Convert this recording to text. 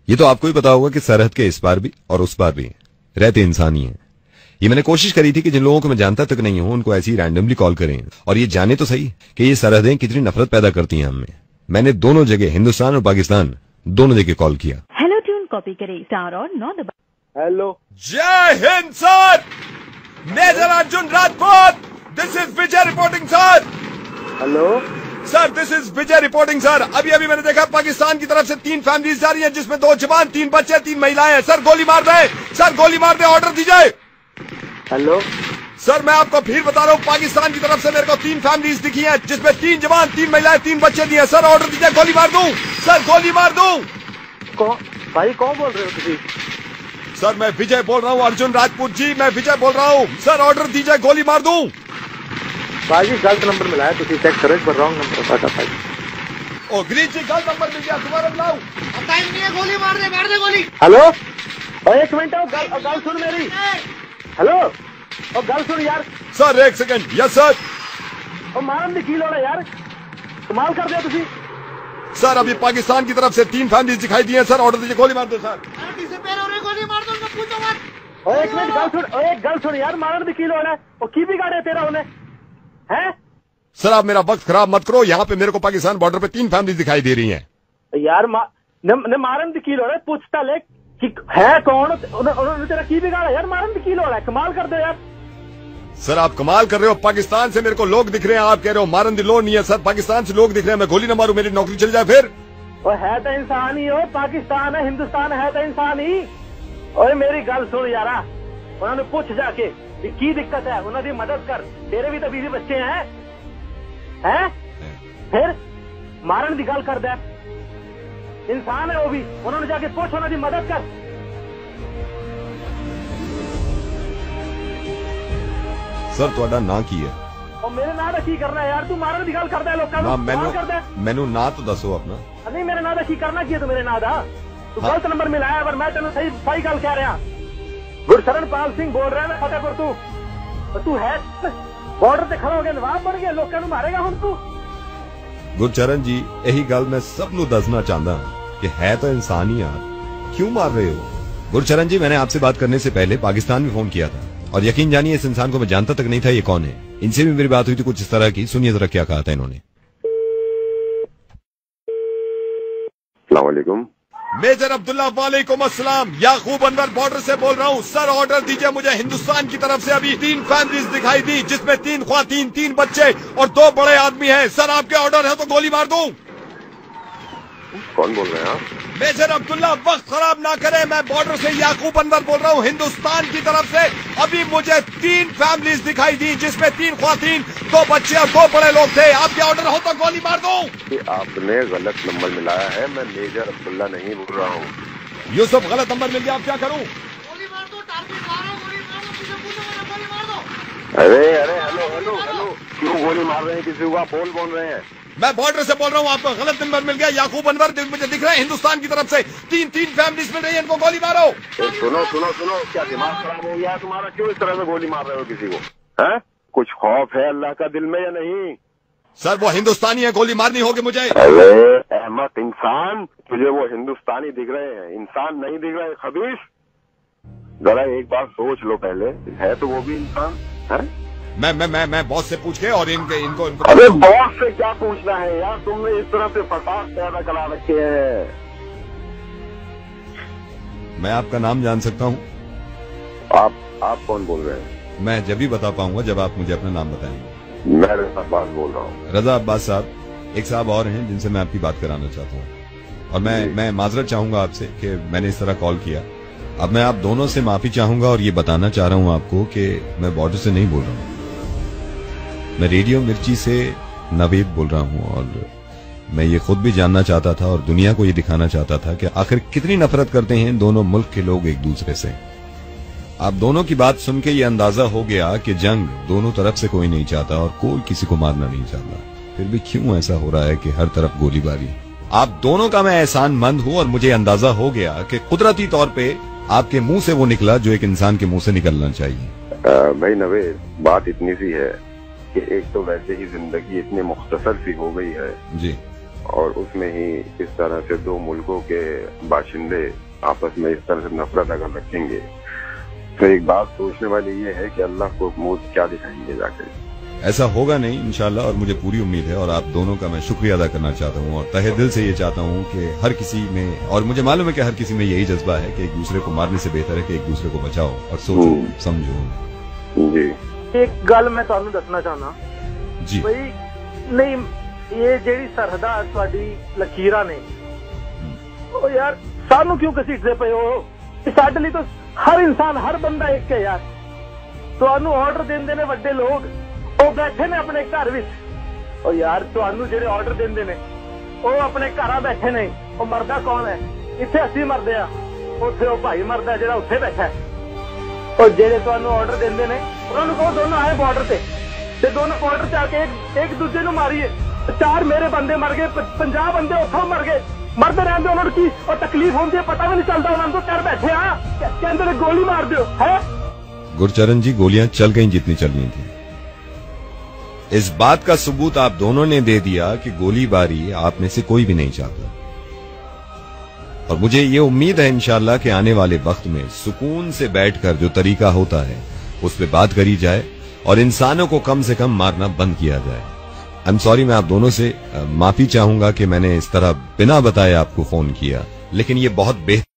ये तो आपको ही पता होगा कि सरहद के इस पार भी और उस पार भी रहते इंसान ही हैं। ये मैंने कोशिश करी थी कि जिन लोगों को मैं जानता तक नहीं हूं उनको ऐसी रैंडमली कॉल करें और ये जाने तो सही कि ये सरहदें कितनी नफरत पैदा करती हैं हमें। मैंने दोनों जगह, हिंदुस्तान और पाकिस्तान, दोनों जगह कॉल किया। हेलो ट्यून कॉपी करें, स्टार और 9 दबा। हेलो, जय हिंद sir, major Arjun Rajput, this is Vijay reporting sir. Hello sir, this is Vijay reporting sir. अभी अभी मैंने देखा पाकिस्तान की तरफ से 3 फैमिलीज जा रही हैं जिसमें 2 जवान, 3 बच्चे, 3 महिलाएं हैं। सर गोली मार दे, सर गोली मार दे, ऑर्डर दीजिए। हेलो सर मैं आपको फिर बता रहा हूँ, पाकिस्तान की तरफ से मेरे को 3 फैमिलीज दिखी हैं जिसमें 3 जवान, 3 महिलाएं, 3 बच्चे दिए। सर ऑर्डर दीजिए, गोली मार दूं सर, गोली मार दूं। भाई कौन बोल रहे हो तुम? सर मैं विजय बोल रहा हूँ, अर्जुन राजपूत जी, मैं विजय बोल रहा हूँ। सर ऑर्डर दीजिए, गोली मार दूं। भाई गलत नंबर मिला है, तुम चेक करो एक बार, रॉन्ग नंबर पता भाई। ओ ग्रीन जी, गलत नंबर मिल गया, दोबारा बुलाओ। टाइम नहीं है, गोली मार दे गोली। हेलो, एक मिनट, गल सुन मेरी। हेलो, और गल सुन यार। Sir 1 second, yes sir. और मारन दी कील हो रहा यार, कमाल कर दिया तुसी। सर अभी पाकिस्तान की तरफ से 3 फैमिलीज दिखाई दी हैं। सर ऑर्डर दीजिए, गोली मार दो सर। गोली मार दो, पूछो मत। और एक मिनट, गल सुन यार, मारन दी कील हो रहा है, और की बिगाड़े तेरा उन्हें है? सर आप मेरा वक्त खराब मत करो, यहाँ पे मेरे को पाकिस्तान बॉर्डर पे 3 फैमिलीज दिखाई दे रही हैं। यार मारन दी कील हो रहा है, पूछता ले कि है कौन, उन्होंने तेरा की बिगाड़ा यार, मारन दी कील हो रहा है, कमाल कर दो यार। सर आप कमाल कर रहे हो, पाकिस्तान से मेरे को लोग दिख रहे हैं, आप कह रहे हो मारन दी लो नहीं है। सर पाकिस्तान से लोग दिख रहे हैं, मैं गोली न मारूं, मेरी नौकरी चल जाए फिर? और है तो इंसान ही हो, पाकिस्तान है, हिंदुस्तान है तो इंसान ही। और मेरी गल सुन यारा, उन्होंने पूछ जाके की दिक्कत है, उन्होंने मदद कर, तेरे भी तो बीवी बच्चे हैं, फिर मारन की गल कर दे, इंसान है वो भी, उन्होंने जाके पूछ, उन्होंने मदद कर। सर ਤੁਹਾਡਾ ਨਾਂ ਕੀ ਹੈ? और मेरे ना की करना है यार, तू मारन की गल करदा है लोकां नूं, कमाल करदा है। मैनू ना तो दसो अपना। नहीं मेरे ना की करना की है, तू मेरे ना दा तू गलत नंबर मिलाया, पर मैं तेन सही गल कह रहा। गुरशरणपाल सिंह बोल रहा है फतेहपुर तू है बॉर्डर से खड़ा हो गया, नवाब बन गया, लोगों मारेगा हुण तू। गुरचरण जी यही गल मैं सब नू दसना चाहता कि है तो इंसान ही यार, क्यों मार रहे हो? गुरचरण जी मैंने आपसे बात करने से पहले पाकिस्तान में फोन किया था और यकीन जानिए इस इंसान को मैं जानता तक नहीं था ये कौन है। इनसे भी मेरी बात हुई थी कुछ इस तरह की, सुनिए जरा क्या कहा था इन्होंने। अस्सलाम वालेकुम। मेजर अब्दुल्ला, वालेकुम अस्सलाम, याकूब अनवर बॉर्डर से बोल रहा हूँ। सर ऑर्डर दीजिए मुझे, हिंदुस्तान की तरफ से अभी 3 फैमिलीज दिखाई दी जिसमें 3 ख्वातीन, 3 बच्चे और 2 बड़े आदमी हैं। सर आपके ऑर्डर है तो गोली मार दूं। कौन बोल रहे हैं आप? मेजर अब्दुल्ला, वक्त खराब ना करें, मैं बॉर्डर से याकूब अनवर बोल रहा हूँ, हिंदुस्तान की तरफ से अभी मुझे 3 फैमिलीज दिखाई दी जिसमें 3 ख्वातीन, 2 बच्चे और 2 बड़े लोग थे। आपके ऑर्डर हो तो गोली मार दूं। आपने गलत नंबर मिलाया है, मैं मेजर अब्दुल्ला नहीं बोल रहा हूँ। यूसुफ गलत नंबर मिल गया, आप क्या करूँ? गोली मार दो, टारगेट मार रहा हूं, गोली मार दो, पूछो गोली मार दो। अरे हेलो, क्यों गोली मार रहे हैं किसी को? आप बोल रहे हैं? मैं बॉर्डर से बोल रहा हूँ, आपको गलत नंबर मिल गया। याकूब अनवर मुझे दिख रहा है, हिंदुस्तान की तरफ से 3 फैमिलीज मिल रही है, इनको गोली मारो। सुनो, क्या दिमाग खराब हो गया तुम्हारा? क्यों इस तरह से गोली मार रहे हो किसी को? हैं? कुछ खौफ है अल्लाह का दिल में या नहीं? सर वो हिंदुस्तानी है, गोली मारनी होगी मुझे। अरे अहमद इंसान, तुझे वो हिंदुस्तानी दिख रहे हैं, इंसान नहीं दिख रहे खबीस। जरा एक बार सोच लो पहले, है तो वो भी इंसान है। मैं बॉस से पूछ के और इनको अरे बॉस से क्या पूछना है यार, तुमने इस तरह से फसाद पैदा करा रखे हैं। मैं आपका नाम जान सकता हूँ? आप कौन बोल रहे हैं? मैं जब ही बता पाऊंगा जब आप मुझे अपना नाम बताएंगे। मैं रजा अब्बास बोल रहा हूँ। रजा अब्बास साहब, एक साहब और हैं जिनसे मैं आपकी बात कराना चाहता हूँ और मैं माजरत चाहूंगा आपसे कि मैंने इस तरह कॉल किया। अब मैं आप दोनों से माफी चाहूंगा और ये बताना चाह रहा हूँ आपको कि मैं बॉर्डर से नहीं बोल रहा हूँ, मैं रेडियो मिर्ची से नवीद बोल रहा हूँ और मैं ये खुद भी जानना चाहता था और दुनिया को ये दिखाना चाहता था कि आखिर कितनी नफरत करते हैं दोनों मुल्क के लोग एक दूसरे से। आप दोनों की बात सुन के ये अंदाजा हो गया कि जंग दोनों तरफ से कोई नहीं चाहता और कोई किसी को मारना नहीं चाहता, फिर भी क्यों ऐसा हो रहा है कि हर तरफ गोलीबारी। आप दोनों का मैं एहसानमंद हूँ और मुझे अंदाजा हो गया कि कुदरती तौर पे आपके मुंह से वो निकला जो एक इंसान के मुंह से निकलना चाहिए। भाई नवेद, बात इतनी सी है कि एक तो वैसे ही जिंदगी इतनी मुख्तसर सी हो गई है जी, और उसमें ही इस तरह से दो मुल्कों के बाशिंदे आपस में इस तरह से नफरत अगर रखेंगे तो एक बात सोचने वाली ये है कि अल्लाह को मुंह क्या दिखाएंगे जाकर। ऐसा होगा नहीं इंशाल्लाह, और मुझे पूरी उम्मीद है। और आप दोनों का मैं शुक्रिया अदा करना चाहता हूँ और तहे दिल से ये चाहता हूँ कि हर किसी में, और मुझे मालूम है कि हर किसी में यही जज्बा है कि एक दूसरे को मारने से बेहतर है कि एक दूसरे को बचाओ और सोचो समझो। जी एक गल मैं तुहानू दसना चाहना जी भाई, नहीं ये जेड़ी सरहदा तुहाडी लकीरां ने ओ यार सानू क्यों घसीटदे पे हो? साडे लई तो हर इंसान हर बंदा एक है यार। तुहानू ऑर्डर देंदे ने वड्डे लोग, ਉਹ ਬੈਠੇ ਨੇ ਆਪਣੇ ਘਰ ਵਿੱਚ। ਉਹ ਯਾਰ ਤੁਹਾਨੂੰ ਜਿਹੜੇ ਆਰਡਰ ਦਿੰਦੇ ਨੇ ਉਹ ਆਪਣੇ ਘਰਾਂ ਬੈਠੇ ਨੇ, ਉਹ ਮਰਦਾ ਕੌਣ ਹੈ? ਇੱਥੇ ਅਸੀਂ ਮਰਦੇ ਆ, ਉੱਥੇ ਉਹ ਭਾਈ ਮਰਦਾ ਜਿਹੜਾ ਉੱਥੇ ਬੈਠਾ ਹੈ। ਉਹ ਜਿਹੜੇ ਤੁਹਾਨੂੰ ਆਰਡਰ ਦਿੰਦੇ ਨੇ ਉਹਨਾਂ ਨੂੰ ਕਹੋ ਦੋਨੋਂ ਆਏ ਬਾਰਡਰ ਤੇ ਦੋਨੋਂ ਬਾਰਡਰ ਤੇ ਆ ਕੇ ਇੱਕ ਦੂਜੇ ਨੂੰ ਮਾਰੀਏ। 4 ਮੇਰੇ ਬੰਦੇ ਮਰ ਗਏ, 50 ਬੰਦੇ ਉੱਥੋਂ ਮਰ ਗਏ, ਮਰਦੇ ਰਹਿੰਦੇ। ਉਹਨਾਂ ਨੂੰ ਕੀ ਉਹ ਤਕਲੀਫ ਹੁੰਦੀ ਹੈ ਪਤਾ ਵੀ ਨਹੀਂ ਚੱਲਦਾ। ਉਹਨਾਂ ਨੂੰ ਘਰ ਬੈਠੇ ਆ ਕਹਿੰਦੇ ਨੇ ਗੋਲੀ ਮਾਰ ਦਿਓ ਹੈ। गुरचरण जी, गोलियां चल गई जितनी चलनी थी। इस बात का सबूत आप दोनों ने दे दिया कि गोलीबारी आप में से कोई भी नहीं चाहता। और मुझे ये उम्मीद है इंशाल्लाह कि आने वाले वक्त में सुकून से बैठकर जो तरीका होता है उस पर बात करी जाए और इंसानों को कम से कम मारना बंद किया जाए। आई एम सॉरी, मैं आप दोनों से माफी चाहूंगा कि मैंने इस तरह बिना बताए आपको फोन किया, लेकिन ये बहुत बेहतर